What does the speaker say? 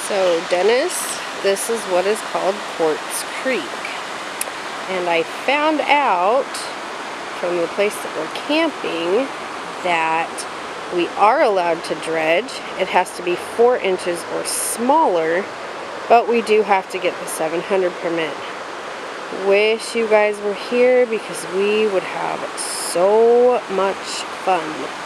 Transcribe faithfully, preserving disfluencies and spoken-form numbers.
So Dennis, this is what is called Quartz Creek. And I found out from the place that we're camping that we are allowed to dredge. It has to be four inches or smaller, but we do have to get the seven hundred permit. Wish you guys were here because we would have so much fun.